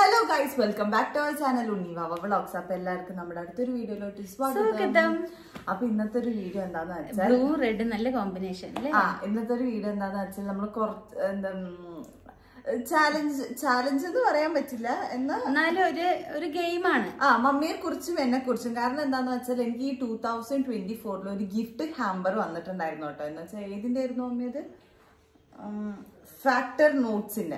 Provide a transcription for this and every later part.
Hello guys, welcome back to our channel Unnivaava Vlogs. അപ്പോൾ എല്ലാവർക്കും നമ്മുടെ അടുത്തൊരു വീഡിയോയിലോട്ട് സ്വാഗതം. അപ്പോൾ ഇന്നത്തെ ഒരു വീഡിയോ എന്താന്ന് വെച്ചാൽ ബ്ലൂ റെഡ് നല്ല കോമ്പിനേഷൻ അല്ലേ? ഇന്നത്തെ ഒരു വീഡിയോ എന്താന്ന് വെച്ചാൽ നമ്മൾ ചാലഞ്ച് എന്ന് പറയാൻ പറ്റില്ല എന്നാലും ഒരു ഗെയിമാണ്. മമ്മിയെ കുറിച്ചും എന്നെ കുറിച്ചും. കാരണം എന്താന്ന് വെച്ചാൽ എനിക്ക് ഈ 2024 ഒരു ഗിഫ്റ്റ് ഹാമ്പർ വന്നിട്ടുണ്ടായിരുന്നു കേട്ടോ. എന്ന് വെച്ചാൽ ഏതിന്റെ ആയിരുന്നു മമ്മി? അത് ഫാക്ടർ നോട്ട്സിന്റെ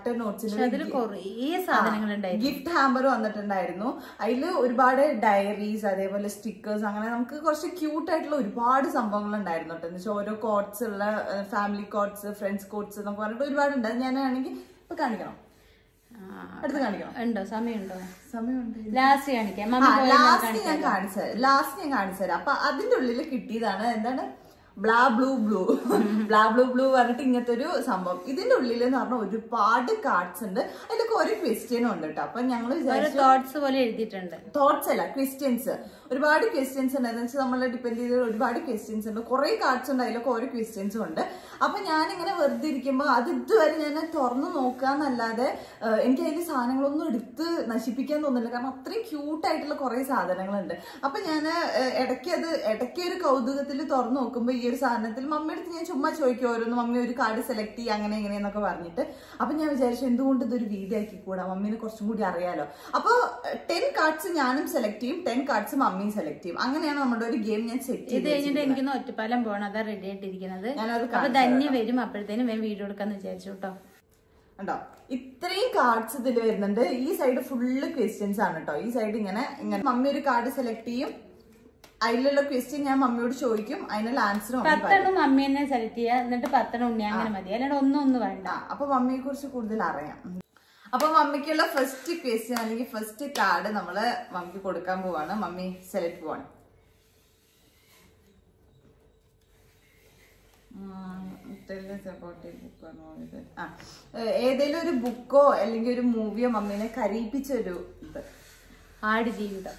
ഗിഫ്റ്റ് ഹാമ്പർ വന്നിട്ടുണ്ടായിരുന്നു. അതിൽ ഒരുപാട് ഡയറീസ്, അതേപോലെ സ്റ്റിക്കേഴ്സ്, അങ്ങനെ നമുക്ക് കുറച്ച് ക്യൂട്ട് ആയിട്ടുള്ള ഒരുപാട് സംഭവങ്ങൾ ഉണ്ടായിരുന്നു കേട്ടോ. എന്ന് വെച്ചാൽ ഓരോ കോട്ട്സ് ഉള്ള ഫാമിലി കോട്ട്സ്, ഫ്രണ്ട്സ് കോട്ട്സ് എന്നൊക്കെ പറഞ്ഞിട്ട് ഒരുപാടുണ്ട്. ഞാനാണെങ്കിൽ ഇപ്പൊ കാണിക്കണം, അടുത്ത് കാണിക്കണം. ഉണ്ടോ? സമയമുണ്ടോ? സമയമുണ്ട്. ലാസ്റ്റ് കാണിക്കാം. ലാസ്റ്റ് ഞാൻ കാണിച്ചു തരാം. അപ്പൊ അതിന്റെ ഉള്ളിൽ കിട്ടിയതാണ് എന്താണ് ബ്ലാ ബ്ലൂ ബ്ലൂ ബ്ലാ ബ്ലൂ ബ്ലൂ പറഞ്ഞിട്ട് ഇങ്ങനത്തെ ഒരു സംഭവം. ഇതിന്റെ ഉള്ളിൽ എന്ന് പറഞ്ഞാൽ ഒരുപാട് കാർഡ്സ് ഉണ്ട്. അതിലൊക്കെ ഒരു ക്വസ്റ്റ്യനും ഉണ്ട് കേട്ടോ. അപ്പൊ ഞങ്ങൾ തോട്ട്സ് പോലെ എഴുതിയിട്ടുണ്ട്. തോട്ട്സ് അല്ല, ക്വസ്റ്റ്യൻസ്. ഒരുപാട് ക്വസ്റ്റ്യൻസ് ഉണ്ട്. എന്ന് വെച്ചാൽ നമ്മളെ ഡിപ്പെൻഡ് ചെയ്ത് ഒരുപാട് ക്വസ്റ്റ്യൻസ് ഉണ്ട്. കുറെ കാർഡ്സ് ഉണ്ട്, അതിലൊക്കെ ഓരോ ക്വസ്റ്റ്യൻസും ഉണ്ട്. അപ്പൊ ഞാനിങ്ങനെ വെറുതെ ഇരിക്കുമ്പോൾ അത് ഇതുവരെ ഞാൻ തുറന്നു നോക്കാന്നല്ലാതെ എനിക്ക് അതിന്റെ സാധനങ്ങളൊന്നും എടുത്ത് നശിപ്പിക്കാൻ തോന്നുന്നില്ല. കാരണം അത്രയും ക്യൂട്ടായിട്ടുള്ള കുറെ സാധനങ്ങളുണ്ട്. അപ്പൊ ഞാൻ ഇടയ്ക്ക് ഒരു കൗതുകത്തിൽ തുറന്നു നോക്കുമ്പോൾ ഈ ഒരു സാധനത്തിൽ മമ്മിയെടുത്ത് ഞാൻ ചുമ്മാ ചോദിക്കും ഓരോന്ന്, മമ്മി ഒരു കാർഡ് സെലക്ട് ചെയ്യുക അങ്ങനെ എങ്ങനെയെന്നൊക്കെ പറഞ്ഞിട്ട്. അപ്പൊ ഞാൻ വിചാരിച്ചു എന്തുകൊണ്ട് ഇതൊരു വീഡിയോ ആക്കി കൂടാ, മമ്മീനെ കുറച്ചും കൂടി അറിയാലോ. അപ്പൊ 10 കാർഡ്സ് ഞാനും സെലക്ട് ചെയ്യും, 10 കാർഡ്സ് മമ്മിയും സെലക്ട് ചെയ്യും. അങ്ങനെയാണ് നമ്മുടെ ഒരു ഗെയിം ഞാൻ സെറ്റ് ചെയ്ത്. ഇത് കഴിഞ്ഞിട്ട് എനിക്കൊന്ന് ഒറ്റപ്പാലം പോകണം, അതാ റെഡി ആയിട്ടിരിക്കുന്നത്. അപ്പൊ ധന്യ വരും, അപ്പോഴത്തേനും വീഡിയോ എടുക്കാന്ന് വിചാരിച്ചു കേട്ടോ. ഉണ്ടോ ഇത്രയും കാർഡ്സ് ഇതിൽ വരുന്നുണ്ട്. ഈ സൈഡ് ഫുള്ള് ക്വസ്റ്റ്യൻസ് ആണ് കേട്ടോ. ഈ സൈഡ് ഇങ്ങനെ മമ്മി ഒരു കാർഡ് സെലക്ട് ചെയ്യും, അതിലുള്ള ക്വസ്റ്റ്യൻ ഞാൻ മമ്മിയോട് ചോദിക്കും, അതിനുള്ള ആൻസർ 10 മമ്മി തന്നെ സെലക്ട് ചെയ്യുക, എന്നിട്ട് 10 ഉണ്ണി, അങ്ങനെ മതി. അല്ലാണ്ട് ഒന്നും വേണ്ട. അപ്പൊ മമ്മിയെ കുറിച്ച് കൂടുതൽ അറിയാം. അപ്പൊ മമ്മിക്കുള്ള ഫസ്റ്റ് ക്വസ്റ്റ്യൻ അല്ലെങ്കിൽ ഫസ്റ്റ് കാർഡ് നമ്മള് മമ്മിക്ക് കൊടുക്കാൻ പോവാണ്. മമ്മി സെലക്ട് പോവാണ്. ഏതെങ്കിലും ഒരു ബുക്കോ അല്ലെങ്കിൽ ഒരു മൂവിയോ മമ്മീനെ കരയിപ്പിച്ച ഒരു ഇത്. ആടുജീവിതം.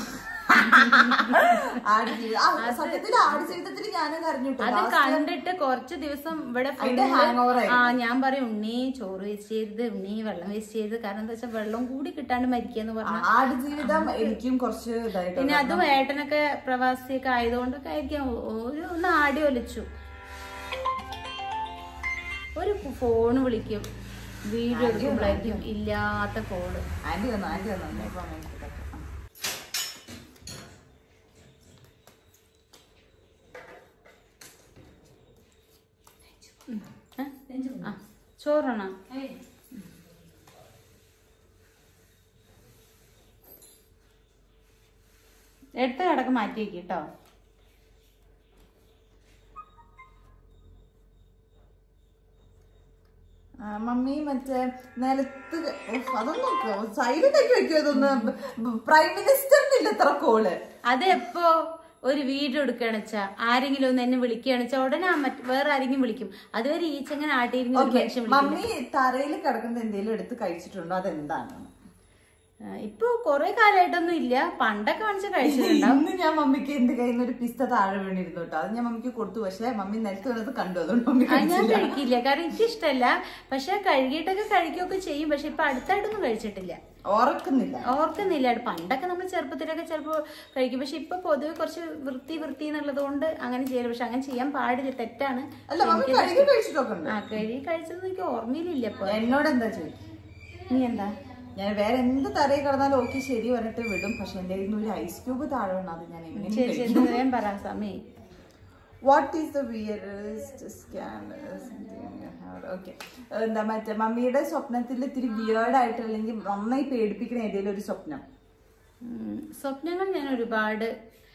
സത്യത്തിൽ ആടുജീവിതത്തിൽ ഞാനത് അറിഞ്ഞു. അത് കണ്ടിട്ട് കുറച്ച് ദിവസം ഇവിടെ ഞാൻ പറയും ഉണ്ണി ചോറ് വേസ്റ്റ് ചെയ്യരുത്, ഉണ്ണി വെള്ളം വേസ്റ്റ് ചെയ്യരുത്. കാരണം എന്താ വെച്ചാൽ വെള്ളം കൂടി കിട്ടാണ്ട് മരിക്കാന്ന് പറഞ്ഞു. ആടുജീവിതം എനിക്കും കുറച്ച് ഇതായിട്ട്. പിന്നെ അതും ഏട്ടനൊക്കെ പ്രവാസിയൊക്കെ ആയതുകൊണ്ടൊക്കെ ആയിരിക്കാം ഒന്ന് ആടി ഒലിച്ചു. ഒരു ഫോണ് വിളിക്കും, വീഡിയോ എടുക്കുമ്പോഴായിരിക്കും ഇല്ലാത്ത ഫോണ്. ആന്റി വന്നു. ചോറാണോ? എടുത്ത കടക്ക് മാറ്റി വെക്ക് കേട്ടോ. മമ്മി മറ്റേ നിലത്ത് അതൊന്നും സൈലന്റ് ആക്കി വെക്കും. ഇതൊന്ന് പ്രൈം മിനിസ്റ്ററിന് ഇല്ല ഇത്ര കോള്. അതെപ്പോ ഒരു വീഡിയോ എടുക്കുകയാണെന്ന് വെച്ചാ ആരെങ്കിലും ഒന്ന് എന്നെ വിളിക്കുകയാണെന്ന് വെച്ചാൽ ഉടനെ വേറെ ആരെങ്കിലും വിളിക്കും. അതുവരെ ഈച്ചങ്ങനെ ആട്ടിയിരുന്ന മമ്മി തറയിൽ കിടക്കുന്നത് എന്തെങ്കിലും എടുത്ത് കഴിച്ചിട്ടുണ്ടോ? അതെന്താണ്? ഇപ്പൊ കൊറേ കാലമായിട്ടൊന്നും ഇല്ല, പണ്ടൊക്കെ കാണിച്ച കഴിച്ചിട്ടുണ്ടാവും. ഇന്ന് ഞാൻ മമ്മിക്ക് എന്റെ കയ്യിൽ നിന്ന് ഒരു പിസ്ത താഴെ വീണിരുന്നു കേട്ടോ. അത് ഞാൻ മമ്മിക്ക് കൊടുത്തു. പക്ഷെ മമ്മി നിലത്ത് വീണത് കണ്ടു, അതുകൊണ്ട് മമ്മി ഞാൻ കഴിക്കില്ല. കാരണം എനിക്ക് ഇഷ്ടമല്ല. പക്ഷെ കഴുകിയിട്ടൊക്കെ കഴിക്കുകയൊക്കെ ചെയ്യും. പക്ഷെ ഇപ്പൊ അടുത്തായിട്ടൊന്നും കഴിച്ചിട്ടില്ല, ഓർക്കുന്നില്ല. പണ്ടൊക്കെ നമ്മൾ ചെറുപ്പത്തിലൊക്കെ ചിലപ്പോ കഴിക്കും. പക്ഷെ ഇപ്പൊ പൊതുവെ കുറച്ച് വൃത്തി എന്നുള്ളത് കൊണ്ട് അങ്ങനെ ചെയ്യല്. പക്ഷെ അങ്ങനെ ചെയ്യാൻ പാടില്ല, തെറ്റാണ്. കഴുകി കഴിച്ചത് എനിക്ക് ഓർമ്മയിലില്ല. ഇപ്പൊ എന്നോട് എന്താ ചോദിക്കും? നീ എന്താ? ഞാൻ വേറെ എന്ത് തറയിൽ കിടന്നാലും ഓക്കെ ശരി പറഞ്ഞിട്ട് വിടും. പക്ഷെ എന്റെ കയ്യിൽ നിന്ന് ഒരു ഐസ് ക്യൂബ് താഴെ വേണം. അത് ഞാൻ എങ്ങനെ പറയാം സമയം. What is the weirdest scan? Okay, എന്താ മറ്റേ മമ്മിയുടെ സ്വപ്നത്തിൽ ഇത്തിരി വിയേർഡ് ആയിട്ട് അല്ലെങ്കിൽ നന്നായി പേടിപ്പിക്കുന്ന ഏതെങ്കിലും ഒരു സ്വപ്നങ്ങൾ ഞാൻ ഒരുപാട്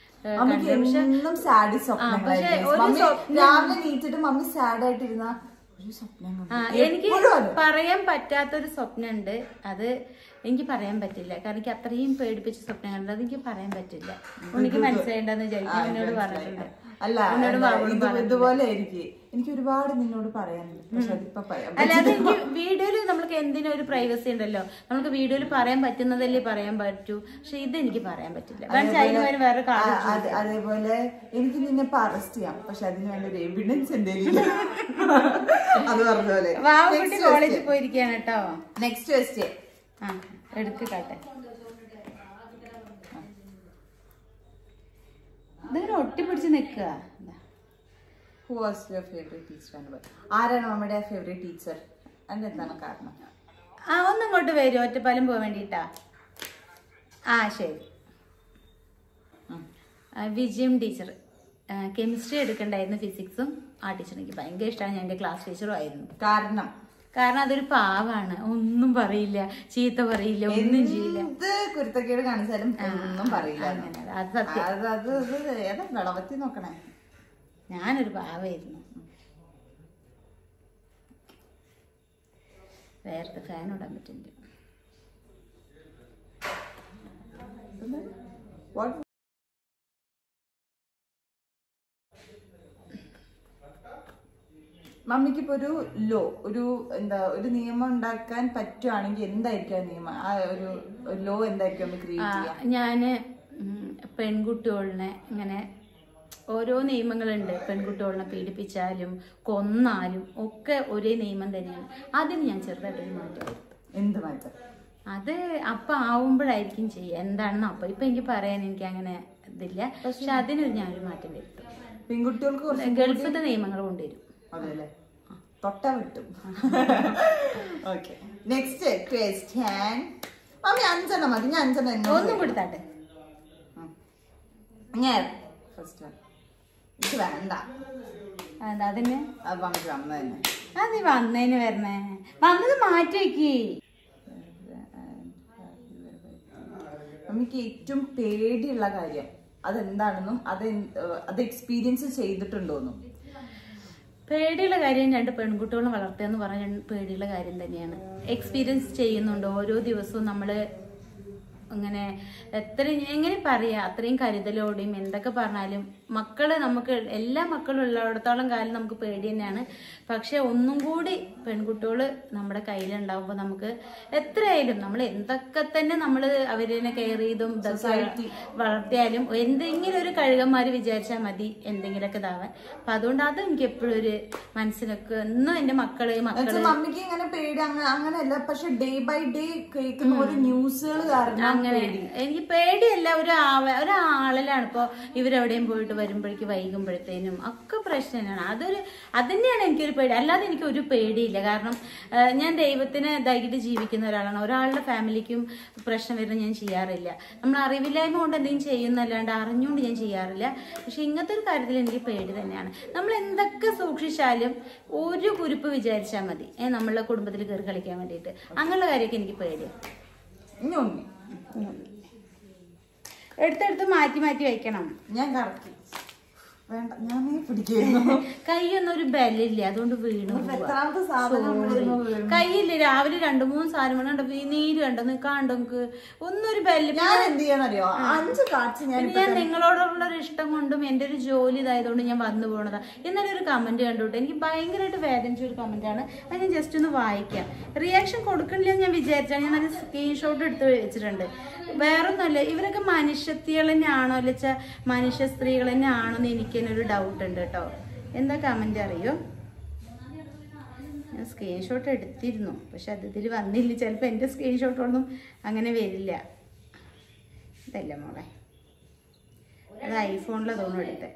സാഡ് സ്വപ്നങ്ങൾ. രാവിലെ നീറ്റിട്ട് മമ്മി സാഡ് ആയിട്ടിരുന്ന എനിക്ക് പറയാൻ പറ്റാത്തൊരു സ്വപ്നം ഉണ്ട്. അത് എനിക്ക് പറയാൻ പറ്റില്ല. കാരണം എനിക്ക് അത്രയും പേടിപ്പിച്ച സ്വപ്നങ്ങളുണ്ട്. അത് എനിക്ക് പറയാൻ പറ്റില്ല. എനിക്ക് മനസ്സിലായിണ്ടെന്ന് വിചാരിക്കും. എന്നോട് പറഞ്ഞിട്ടുണ്ട്. അല്ല ഇതുപോലെ എനിക്ക് ഒരുപാട് നിന്നോട് പറയാനുണ്ട്. പക്ഷെ അതിപ്പോ അല്ലാതെ എനിക്ക് വീഡിയോയില് നമ്മൾക്ക് എന്തിനും ഒരു പ്രൈവസി ഉണ്ടല്ലോ. നമുക്ക് വീഡിയോയിൽ പറയാൻ പറ്റുന്നതല്ലേ പറയാൻ പറ്റൂ. പക്ഷെ ഇത് എനിക്ക് പറയാൻ പറ്റില്ല. കാരണം വേറെ അതേപോലെ എനിക്ക് നിന്നെ അറസ്റ്റ് ചെയ്യാം. പക്ഷെ അതിന് വേണ്ട ഒരു എവിഡൻസ് എന്തെങ്കിലും അത് പറഞ്ഞ പോലെ കോളേജിൽ പോയിരിക്കാണ് കേട്ടോ. നെക്സ്റ്റ് ക്വസ്റ്റ്യൻ, ആ എടുക്കട്ടെ. ഇതിങ്ങനെ ഒട്ടിപ്പിടിച്ച് നിൽക്കുക. Who was your favorite teacher? ആരാണ് നമ്മുടെ ഫേവറേറ്റ് ടീച്ചർ? അതിന്റെ എന്താണ് കാരണം? ഒന്നും ഇങ്ങോട്ട് വരും, ഒറ്റപ്പാലം പോകാൻ വേണ്ടിട്ടാ. ശരി. വിജയം ടീച്ചർ കെമിസ്ട്രി എടുക്കണ്ടായിരുന്നു, ഫിസിക്സും. ആ ടീച്ചർ എനിക്ക് ഭയങ്കര ഇഷ്ടമാണ്. ഞാൻ എൻ്റെ ക്ലാസ് ടീച്ചറും ആയിരുന്നു. കാരണം അതൊരു പാവാണ്, ഒന്നും പറയില്ല, ചീത്ത പറയില്ല, ഒന്നും ചെയ്യില്ല. കുരുത്തക്കേട് കാണിച്ചാലും ഒന്നും പറയില്ല. അത് സത്യം. ഏതാ ഗണപതി നോക്കണേ. ഞാനൊരു പാവായിരുന്നു. വേറെ ഫാൻ ഇടാൻ പറ്റുന്നുണ്ട്. മമ്മിക്കിപ്പോ ഒരു നിയമം ഉണ്ടാക്കാൻ പറ്റുവാണെങ്കിൽ എന്തായിരിക്കും ആ നിയമം? ആ ഒരു ലോ എന്തായിരിക്കും ക്രിയേറ്റ് ചെയ്യാ? ഞാന് പെൺകുട്ടികളെ ഇങ്ങനെ ഓരോ നിയമങ്ങളുണ്ട്. പെൺകുട്ടികളെ പീഡിപ്പിച്ചാലും കൊന്നാലും ഒക്കെ ഒരേ നിയമം തന്നെയാണ്. അതിന് ഞാൻ ചെറുതായിട്ടൊരു മാറ്റം. എന്ത് മാറ്റം? അത് അപ്പൊ ആവുമ്പോഴായിരിക്കും ചെയ്യുക എന്താണെന്ന്. ഇപ്പൊ എനിക്ക് പറയാൻ എനിക്ക് അങ്ങനെ ഇതില്ല. പക്ഷെ അതിനൊരു ഞാനൊരു മാറ്റം വരുത്തും. പെൺകുട്ടികൾക്ക് ഗൾഫിന്റെ നിയമങ്ങൾ കൊണ്ടുവരും. അതെല്ലേ, തൊട്ടാ വിട്ടും. Okay, next question. മമ്മി 5 മതി. ഞാൻ 5 ഒന്നും കൊടുത്താട്ടെ. ഞാൻ ഫസ്റ്റ് എനിക്ക് വേണ്ട. അതിന് മമ്മിക്ക് വന്നതന്നെ. അത് വന്നതിന് വരണേ, വന്നത് മാറ്റി വെക്കി. മമ്മിക്ക് ഏറ്റവും പേടിയുള്ള കാര്യം അതെന്താണെന്നും അത് എക്സ്പീരിയൻസ് ചെയ്തിട്ടുണ്ടോന്നും? പേടിയുള്ള കാര്യം 2 പെൺകുട്ടികളും വളർത്തുക എന്ന് പറഞ്ഞ പേടിയുള്ള കാര്യം തന്നെയാണ്. എക്സ്പീരിയൻസ് ചെയ്യുന്നുണ്ട്. ഓരോ ദിവസവും നമ്മള് അങ്ങനെ എങ്ങനെ പറയാ, അത്രയും കരുതലോടെയും എന്തൊക്കെ പറഞ്ഞാലും മക്കള് നമുക്ക് എല്ലാ മക്കളും ഉള്ളിടത്തോളം കാലം നമുക്ക് പേടി തന്നെയാണ്. പക്ഷെ ഒന്നും കൂടി പെൺകുട്ടികള് നമ്മുടെ കയ്യിലുണ്ടാവുമ്പോ നമുക്ക് എത്രയായാലും നമ്മൾ എന്തൊക്കെ തന്നെ നമ്മള് അവരെ കെയർ ചെയ്തും വളർത്തിയാലും എന്തെങ്കിലും ഒരു കഴുകന്മാര് വിചാരിച്ചാൽ മതി എന്തെങ്കിലുമൊക്കെ ഇതാവാൻ. അപ്പൊ അതുകൊണ്ട് അത് എനിക്ക് എപ്പോഴും ഒരു മനസ്സിലൊക്കെ ഇന്നും എന്റെ മക്കള് മമ്മിക്ക് ഇങ്ങനെ പേടി അങ്ങനെയല്ല. പക്ഷെ ഡേ ബൈ ഡേ കേൾക്കുന്ന ഒരു ന്യൂസുകൾ കാരണം അങ്ങനെ എനിക്ക് പേടിയല്ല. ഒരാളിലാണ് ഇപ്പൊ ഇവരെവിടെയും പോയിട്ട് വരുമ്പോഴേക്ക് വൈകുമ്പോഴത്തേനും ഒക്കെ പ്രശ്നം തന്നെയാണ്. അതന്നെയാണ് എനിക്കൊരു പേടി. അല്ലാതെ എനിക്ക് ഒരു പേടിയില്ല. കാരണം ഞാൻ ദൈവത്തിന് ഇതായിട്ട് ജീവിക്കുന്ന ഒരാളാണ്. ഒരാളുടെ ഫാമിലിക്കും പ്രശ്നം വരുന്ന ഞാൻ ചെയ്യാറില്ല. നമ്മൾ അറിവില്ലായ്മ കൊണ്ട് എന്തെങ്കിലും ചെയ്യുന്നല്ലാണ്ട് അറിഞ്ഞുകൊണ്ട് ഞാൻ ചെയ്യാറില്ല. പക്ഷെ ഇങ്ങനത്തെ ഒരു കാര്യത്തിൽ എനിക്ക് പേടി തന്നെയാണ്. നമ്മൾ എന്തൊക്കെ സൂക്ഷിച്ചാലും ഒരു കുരുപ്പ് വിചാരിച്ചാൽ മതി നമ്മളുടെ കുടുംബത്തിൽ കയറി കളിക്കാൻ വേണ്ടിയിട്ട്. അങ്ങനെയുള്ള കാര്യമൊക്കെ എനിക്ക് പേടിയാണ്. എടുത്തെടുത്ത് മാറ്റി മാറ്റി വെക്കണം. ഞാൻ കറക്കി വേണ്ട, ഞാൻ പിടിക്കുന്നു. കൈയൊന്നും ഒരു ബലില്ല, അതുകൊണ്ട് വീണു. കൈയില്ല. രാവിലെ 2-3 സാധനം കണ്ടപ്പോ ഈ നീര് കണ്ടോ കാണ്ടോക്ക് ഒന്നും ഒരു ബല്. ഞാൻ എന്ത് ചെയ്യാന്നറിയോ, 5 കാർഡ്സ് ഞാൻ നിങ്ങളോടുള്ള ഒരു ഇഷ്ടം കൊണ്ടും എന്റെ ഒരു ജോലി ഇതായതുകൊണ്ട് ഞാൻ വന്നു പോണതാ. ഇന്നലെ ഒരു കമന്റ് കണ്ടുവിട്ട് എനിക്ക് ഭയങ്കരമായിട്ട് വേദനിച്ച ഒരു കമന്റ് ആണ്. അത് ഞാൻ ജസ്റ്റ് ഒന്ന് വായിക്കാം. റിയാക്ഷൻ കൊടുക്കണില്ലെന്ന് ഞാൻ വിചാരിച്ചാൽ ഞാൻ അത് സ്ക്രീൻഷോട്ട് എടുത്ത് വെച്ചിട്ടുണ്ട്. വേറൊന്നുമല്ല, ഇവരൊക്കെ മനുഷ്യത്തികൾ തന്നെയാണോ അല്ലെച്ച മനുഷ്യ സ്ത്രീകൾ തന്നെ ആണോ എന്ന് എനിക്ക് ഒരു ഡൗട്ട് ഉണ്ട് കേട്ടോ. എന്താ കമന്റ് അറിയോ? ഞാൻ സ്ക്രീൻഷോട്ട് എടുത്തിരുന്നു, പക്ഷെ അത് ഇതിൽ വന്നില്ല. ചിലപ്പോൾ എൻ്റെ സ്ക്രീൻഷോട്ടൊന്നും അങ്ങനെ വരില്ല. ഇതല്ല മോളെ, അത് ഐഫോണിലതൊന്നും എടുത്തേ.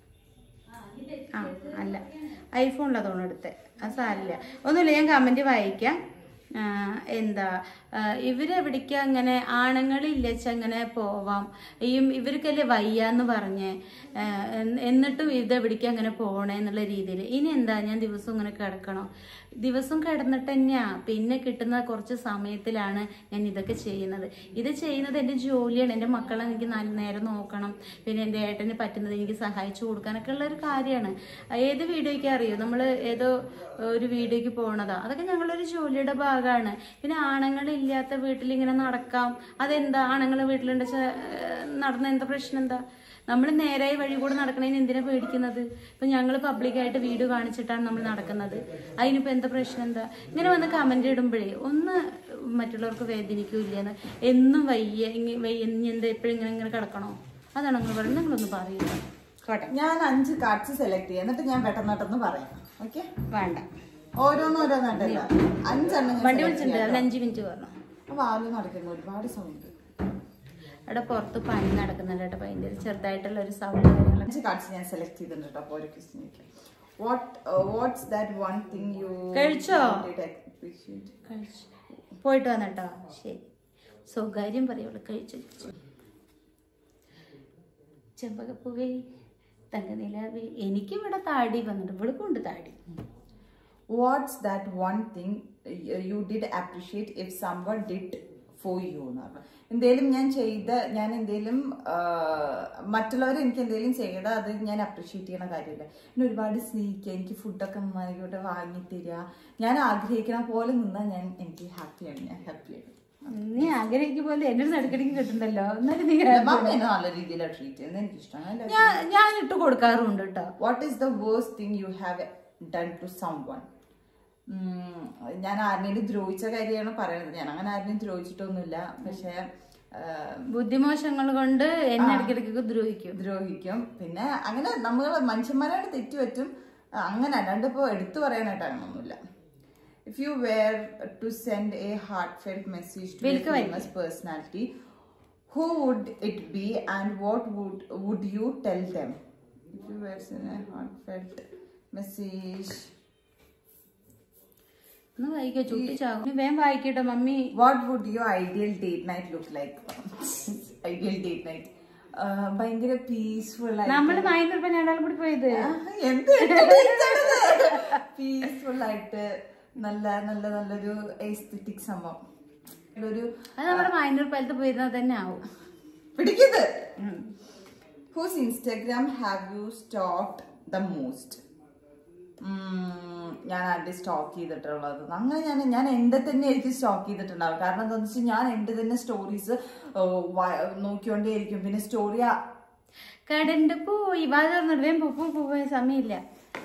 അല്ല, ഐഫോണിലതൊന്നും എടുത്തേ. അത് സാരില്ല, ഒന്നുമില്ല. ഞാൻ കമന്റ് വായിക്കാം. എന്താ ഇവരെവിടേക്ക് അങ്ങനെ ആണുങ്ങളില്ലച്ച അങ്ങനെ പോവാം, ഇവർക്കല്ലേ വയ്യാന്ന് പറഞ്ഞ് എന്നിട്ടും ഇതെവിടേക്ക് അങ്ങനെ പോകണേ എന്നുള്ള രീതിയിൽ. ഇനി എന്താ ഞാൻ ദിവസം ഇങ്ങനെ കിടക്കണോ? ദിവസം കിടന്നിട്ട് തന്നെയാ. പിന്നെ കിട്ടുന്ന കുറച്ച് സമയത്തിലാണ് ഞാൻ ഇതൊക്കെ ചെയ്യുന്നത്. ഇത് ചെയ്യുന്നത് എൻ്റെ ജോലിയാണ്. എൻ്റെ മക്കളെ എനിക്ക് നേരം നോക്കണം, പിന്നെ എൻ്റെ ഏട്ടന് പറ്റുന്നത് എനിക്ക് സഹായിച്ചു കൊടുക്കാനൊക്കെ ഉള്ള ഒരു കാര്യമാണ്. ഏത് വീഡിയോയ്ക്ക് അറിയോ, നമ്മൾ ഏതോ ഒരു വീഡിയോയ്ക്ക് പോകണതാ, അതൊക്കെ ഞങ്ങളൊരു ജോലിയുടെ ഭാഗമാണ്. പിന്നെ ആണുങ്ങളില്ലാത്ത വീട്ടിലിങ്ങനെ നടക്കാം, അതെന്താ? ആണുങ്ങളെ വീട്ടിലുണ്ട് നടന്ന എന്താ പ്രശ്നം? എന്താ നമ്മൾ നേരായ വഴി കൂടെ നടക്കണതിന് എന്തിനാ പേടിക്കുന്നത്? ഇപ്പൊ ഞങ്ങൾ പബ്ലിക്കായിട്ട് വീഡിയോ കാണിച്ചിട്ടാണ് നമ്മൾ നടക്കുന്നത്. അതിനിപ്പോ എന്താ പ്രശ്നം? എന്താ ഇങ്ങനെ വന്ന് കമന്റ് ഇടുമ്പോഴേ ഒന്ന് മറ്റുള്ളവർക്ക് വേദനിക്കൂല്ലെന്ന്. എന്നും വയ്യ എന്താ എപ്പോഴും ഇങ്ങനെ കിടക്കണോ? അതാണ് നിങ്ങൾ പറയുന്നത്. നിങ്ങളൊന്ന് പറയുക. ഞാൻ 5 കാർഡ്സ് സെലക്ട് ചെയ്യാം, എന്നിട്ട് ഞാൻ പെട്ടെന്ന് പറയാം. ഓക്കെ? വേണ്ട, ഓരോന്നോരോന്നല്ല, 5 എണ്ണം വണ്ടി വിളിച്ചിട്ടുണ്ട്. 5 മിനിറ്റ് പറഞ്ഞു. വാല് നടക്കുന്ന ഒരുപാട് സൗണ്ട്. അവിടെ പുറത്ത് പണി നടക്കുന്നുണ്ട് കേട്ടോ. അതിന്റെ ചെറുതായിട്ടുള്ള ഒരു സൗണ്ട് കാര്യങ്ങളൊക്കെ. കാർഡ്സ് ഞാൻ സെലക്ട് ചെയ്തിട്ടുണ്ട് കേട്ടോ. അപ്പോൾ ഒരു ക്വസ്റ്റ്യൻ ചോദിക്കാം. What's that one thing you കഴിച്ചോ? appreciate? കഴിച്ചു. പോയിട്ട് വന്നട്ടോ. ശരി. സ്വകാര്യം പറയുള്ളൂ. കഴിച്ചു. ചെമ്പകപ്പൂവേ, തങ്കനിലാവേ, എനിക്കും ഇവിടെ താടി വന്നിട്ട്. ഇവിടേക്കും ഉണ്ട് താടി. What's that one thing you did appreciate if someone did for you എന്ന് പറഞ്ഞു. എന്തേലും ഞാൻ എന്തേലും മറ്റുള്ളവർ എനിക്ക് എന്തെങ്കിലും ചെയ്യണ അത് ഞാൻ അപ്രീഷിയേറ്റ് ചെയ്യണ കാര്യമില്ല. എന്നെ ഒരുപാട് സ്നേഹിക്കുക, എനിക്ക് ഫുഡൊക്കെ നന്നായിക്കോട്ടെ വാങ്ങിത്തരിക, ഞാൻ ആഗ്രഹിക്കണ പോലെ നിന്നാൽ എനിക്ക് ഹാപ്പിയാണ്. ഞാൻ ഹാപ്പിയാണ്. നീ ആഗ്രഹിക്കും പോലെ എന്റെ നടുക്കടിക്ക് കിട്ടുന്നല്ലോ. എന്നാലും നീ നല്ല രീതിയിലാണ് ട്രീറ്റ് ചെയ്യുന്നത്. എനിക്ക് ഇഷ്ടമാണ്. ഞാൻ ഇട്ട് കൊടുക്കാറുണ്ട് കേട്ടോ. What is the worst thing you have done to someone? ഞാൻ ആരെയും ദ്രോഹിച്ച കാര്യമാണ് പറയുന്നത്. ഞാൻ അങ്ങനെ ആരെയും ദ്രോഹിച്ചിട്ടൊന്നുമില്ല. പക്ഷെ ബുദ്ധിമോശങ്ങൾ കൊണ്ട് എന്നെ ഇടയ്ക്കിടയ്ക്ക് ദ്രോഹിക്കും. പിന്നെ അങ്ങനെ നമ്മൾ മനുഷ്യന്മാരായിട്ട് തെറ്റുപറ്റും. അങ്ങനെ അല്ലാണ്ട് ഇപ്പൊ എടുത്തു പറയാനായിട്ട് അങ്ങനൊന്നുമില്ല. If you were to send a heartfelt message to a famous personality, who would it be and what would you tell them? If you were to send a heartfelt message, വേഗം വായിക്കട്ടോ മമ്മി. What would your ideal date night look like? Ideal date night ഭയങ്കര peaceful ആയിട്ട്. നമ്മള് രണ്ടാളും കൂടി പോയത് peaceful ആയിട്ട് നല്ലൊരു എസ്തെറ്റിക് സംഭവം. അത് നമ്മുടെ മൈനൂർ പാലത്ത് പോയിരുന്നത് തന്നെ ആവും. പിടിക്കുന്നത്. Whose Instagram have you stalked the most? ഞാൻ ആരുടെ സ്റ്റോക്ക് ചെയ്തിട്ടുള്ളത് അങ്ങനെ ഞാൻ എന്റെ തന്നെ ആയിരിക്കും സ്റ്റോക്ക് ചെയ്തിട്ടുണ്ടാവും. കാരണം എന്താണെന്ന് വെച്ചാൽ ഞാൻ എന്റെ തന്നെ സ്റ്റോറീസ് നോക്കിക്കൊണ്ടേയിരിക്കും. പിന്നെ സ്റ്റോറി കടണ്ട് പോയി പോവാൻ സമയമില്ല.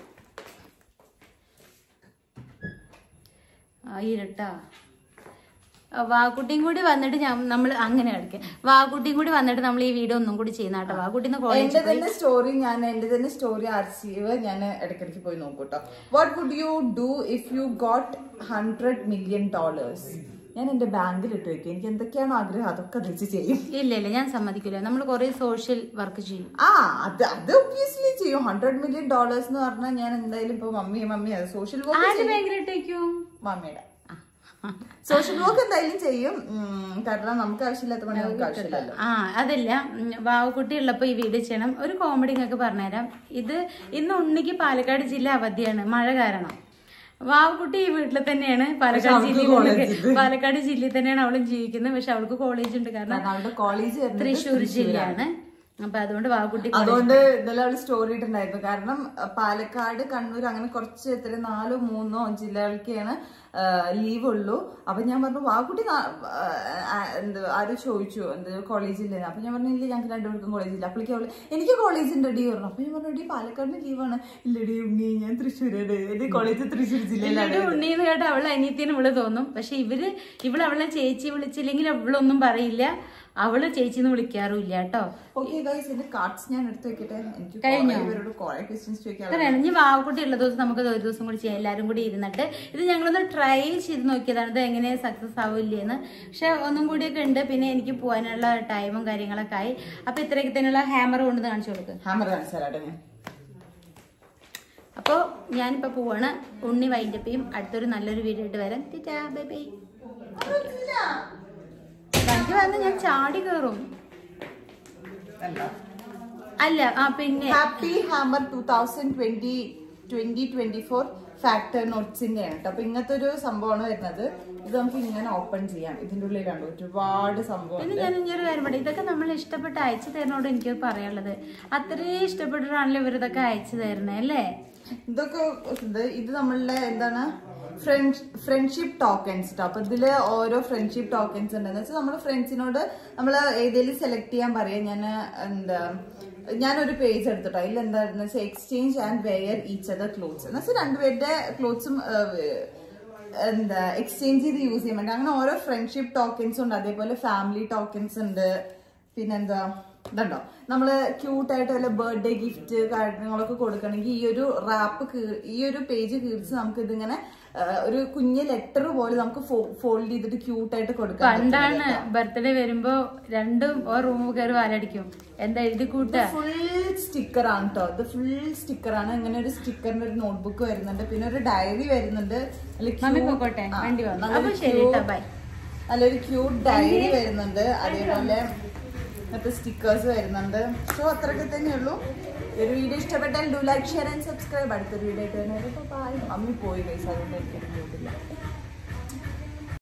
ഇരുട്ടാ. വാക്കുട്ടിയും കൂടി വന്നിട്ട് നമ്മൾ അങ്ങനെ കളിക്കാം. വാക്കുട്ടിയും കൂടി വന്നിട്ട് നമ്മൾ ഈ വീഡിയോ ഒന്നും കൂടി ചെയ്യുന്ന കേട്ടോ. വാക്കുട്ടിന്ന് എന്റെ തന്നെ സ്റ്റോറി ആർച്ചീവ് ഞാൻ ഇടയ്ക്കിടയ്ക്ക് പോയി നോക്കൂട്ടോ. What would you do if you got $100 million? ഞാൻ എന്റെ ബാങ്കിൽ ഇട്ട് വെക്കും. എനിക്ക് എന്തൊക്കെയാണോ ആഗ്രഹം അതൊക്കെ വെച്ച് ചെയ്യും. ഇല്ല ഞാൻ സമ്മതിക്കില്ല. നമ്മൾ കുറെ സോഷ്യൽ വർക്ക് ചെയ്യും. അത് ഒബ്വിയസ്ലി ചെയ്യും. $100 million എന്ന് പറഞ്ഞാൽ ഞാൻ എന്തായാലും ഇപ്പൊ മമ്മി അത് സോഷ്യൽ വർക്ക് മമ്മിയുടെ സോഷ്യൽ വർക്ക് എന്തായാലും ചെയ്യും. കാരണം നമുക്ക് ആവശ്യമില്ലാത്ത പണി നമുക്ക് ആവശ്യമില്ലല്ലോ. അതല്ല, വാവുകുട്ടി ഉള്ളപ്പോ ഈ വീഡിയോ ചെയ്യണം. ഒരു കോമഡി നിങ്ങൾക്ക് പറഞ്ഞുതരാം. ഇന്ന് ഉണ്ണിക്ക് പാലക്കാട് ജില്ല അവധിയാണ്, മഴ കാരണം. വാവുകുട്ടി ഈ വീട്ടിൽ തന്നെയാണ്, പാലക്കാട് ജില്ലയിൽ തന്നെയാണ് അവളും ജീവിക്കുന്നത്. പക്ഷെ അവൾക്ക് കോളേജ് ഉണ്ട്. കാരണം കോളേജ് തൃശ്ശൂർ ജില്ലയാണ്. അപ്പൊ അതുകൊണ്ട് വാവുകുട്ടി ഇന്നലെ അവള് സ്റ്റോറി ഇട്ടുണ്ടായിരുന്നു. കാരണം പാലക്കാട്, കണ്ണൂർ അങ്ങനെ കുറച്ച് 4-3 ജില്ലകൾക്കാണ് ലീവ് ഉള്ളൂ. അപ്പൊ ഞാൻ പറഞ്ഞു വാവുകുട്ടി ആരും ചോദിച്ചു കോളേജില്ലേ? അപ്പൊ ഞാൻ പറഞ്ഞു ഇല്ല, ഞങ്ങൾക്ക് 2 പേർക്കും കോളേജില്ല. അപ്പോഴേക്കും അവള് എനിക്ക് കോളേജ് ഉണ്ട് ഡി പറഞ്ഞു. അപ്പൊ ഞാൻ പറഞ്ഞു ഡി പാലക്കാടിന് ലീവാണ്. ഇല്ലടി ഉണ്ണി, ഞാൻ തൃശ്ശൂരാണ്, എന്റെ കോളേജ് തൃശ്ശൂർ ജില്ലയിലാണ്. ഉണ്ണിന്ന് കേട്ട അവളെ അനിയത്തിന് ഇവള് തോന്നും. പക്ഷെ അവളെ ചേച്ചി വിളിച്ചില്ലെങ്കിൽ അവളൊന്നും പറയില്ല. അവള് ചേച്ചിന്ന് വിളിക്കാറുമില്ല കേട്ടോ. ഇനി വാവുകുട്ടി ഉള്ള ദിവസം നമുക്ക് ഒരു ദിവസം കൂടി ചെയ്യാം, എല്ലാരും കൂടി ഇരുന്നിട്ട്. ഇത് ഞങ്ങളൊന്ന് ട്രൈ ചെയ്ത് നോക്കിയതാണ്, ഇത് എങ്ങനെ സക്സസ് ആവില്ലേന്ന്. പക്ഷെ ഒന്നും കൂടിയൊക്കെ ഉണ്ട്. പിന്നെ എനിക്ക് പോകാനുള്ള ടൈമും കാര്യങ്ങളൊക്കെ ആയി. അപ്പൊ ഇത്രയൊക്കെ തന്നെയുള്ള ഹാമർ കൊണ്ട് കാണിച്ചു കൊടുക്കും. അപ്പൊ ഞാനിപ്പോ പോവാണ്. ഉണ്ണി വൈൻഡപ്പ്. അടുത്തൊരു നല്ലൊരു വീഡിയോ ആയിട്ട് വരാം. Bye bye. വണ്ടി വന്ന് ഞാൻ ചാടി കയറും. അല്ല പിന്നെ ഹാപ്പി ഹാമർ 2024 ഫാക്ടർ നോട്ട്സിന്റെ ആണ് കേട്ടോ. അപ്പൊ ഇങ്ങനത്തെ ഒരു സംഭവമാണ് വരുന്നത്. ഇത് നമുക്ക് ഇങ്ങനെ ഓപ്പൺ ചെയ്യാം. ഇതിന്റെ ഉള്ളിലാണ് ഒരുപാട് സംഭവം. പിന്നെ ഞാൻ ഇങ്ങനെ കാര്യം പറയാം, ഇതൊക്കെ നമ്മൾ ഇഷ്ടപ്പെട്ട് അയച്ചു തരുന്നോട് എനിക്ക് പറയാനുള്ളത്, അത്രയും ഇഷ്ടപ്പെട്ടിട്ടാണല്ലോ ഇവരിതൊക്കെ അയച്ചു തരുന്നത് അല്ലേ. ഇതൊക്കെ ഇത് നമ്മളുടെ എന്താണ് ഫ്രണ്ട്ഷിപ്പ് ടോക്കൺസ് കേട്ടോ. അപ്പൊ ഇതില് ഓരോ ഫ്രണ്ട്ഷിപ്പ് ടോക്കൺസ് ഉണ്ടെന്ന് വെച്ചാൽ നമ്മള് ഫ്രണ്ട്സിനോട് നമ്മള് ഏതെങ്കിലും സെലക്ട് ചെയ്യാൻ പറയാം. ഞാനൊരു പേജ് എടുത്തിട്ടോ. അതിൽ എന്തായിരുന്നു വെച്ചാൽ exchange and wear each other clothes എന്ന് വെച്ചാൽ 2 പേരുടെ ക്ലോത്ത്സും എക്സ്ചേഞ്ച് ചെയ്ത് യൂസ് ചെയ്യാൻ വേണ്ടി അങ്ങനെ ഓരോ ഫ്രണ്ട്ഷിപ്പ് ടോക്കൺസ് ഉണ്ട്. അതേപോലെ ഫാമിലി ടോക്കൺസ് ഉണ്ട്. പിന്നെന്താ ഇതുണ്ടോ, നമ്മള് ക്യൂട്ടായിട്ട് വല്ല ബർത്ത്ഡേ ഗിഫ്റ്റ് കാര്യങ്ങളൊക്കെ കൊടുക്കണമെങ്കിൽ ഈ ഒരു പേജ് കീറിച്ച് നമുക്ക് ഇതിങ്ങനെ ഒരു കുഞ്ഞ് ലെറ്റർ പോലെ നമുക്ക് ഫോൾഡ് ചെയ്തിട്ട് ക്യൂട്ടായിട്ട് കൊടുക്കാം. പണ്ടാണ് ബർത്ത്ഡേ വരുമ്പോ രണ്ടും റൂം കയറി വാലടിക്കും. എന്താ എഴുതി കൂട്ടാ? ഫുൾ സ്റ്റിക്കർ ആണ് കേട്ടോ. ഇത് ഫുൾ സ്റ്റിക്കർ ആണ്. ഇങ്ങനെ ഒരു സ്റ്റിക്കറിന്റെ ഒരു നോട്ട്ബുക്ക് വരുന്നുണ്ട്, പിന്നെ ഒരു ഡയറി വരുന്നുണ്ട്. നല്ലൊരു ക്യൂട്ട് ഡയറി വരുന്നുണ്ട്, അതേപോലെ മറ്റേ സ്റ്റിക്കേഴ്സ് വരുന്നുണ്ട്. സോ അത്രയൊക്കെ തന്നെയുള്ളൂ. ഒരു വീഡിയോ ഇഷ്ടപ്പെട്ടാൽ do like, share and subscribe. അടുത്തൊരു വീഡിയോ ആയിട്ട് തന്നെ. ബൈ. മമ്മി പോയി ഗൈസ്, അതുകൊണ്ട് എനിക്ക്